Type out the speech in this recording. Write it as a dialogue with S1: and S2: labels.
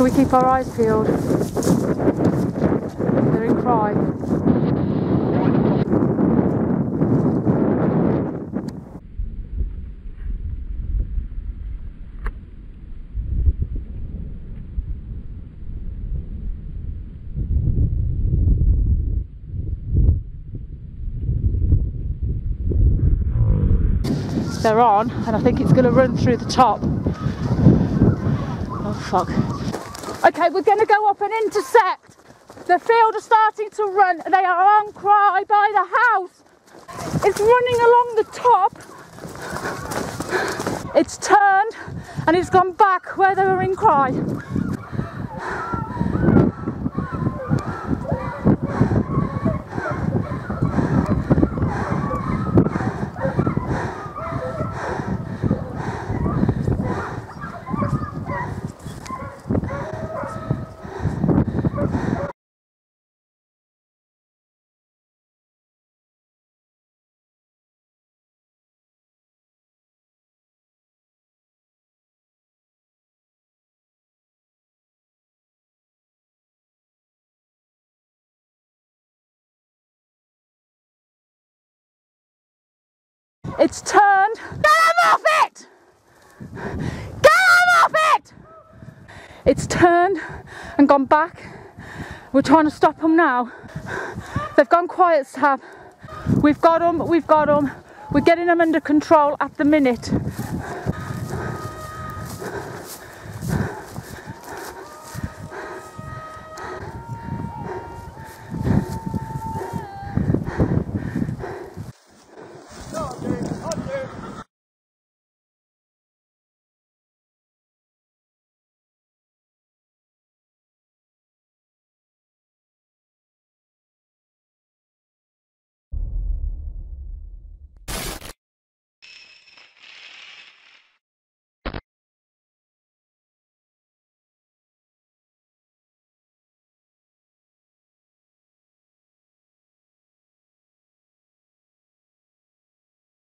S1: Can we keep our eyes peeled? They're in cry. They're on, and I think it's going to run through the top. Oh fuck. Okay, we're going to go up and intercept. The field are starting to run. They are on cry by the house. It's running along the top. It's turned and it's gone back where they were in cry. It's turned. Get him off it! Get him off it! It's turned and gone back. We're trying to stop them now. They've gone quiet, Sab. We've got them, we've got them. We're getting them under control at the minute.